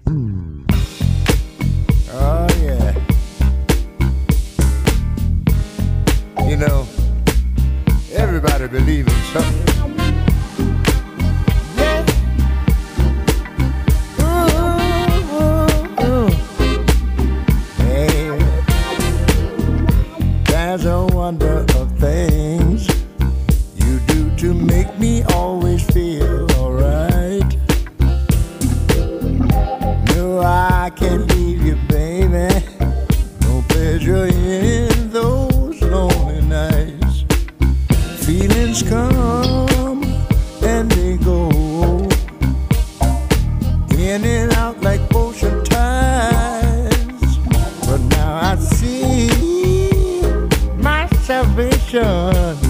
Oh yeah. You know, everybody believes in something. Yeah. Ooh. Hey, there's a wonder of things you do to make me always feel alright. No, I can't leave you, baby. No pleasure in those lonely nights. Feelings come and they go, in and out like ocean tides. But now I see my salvation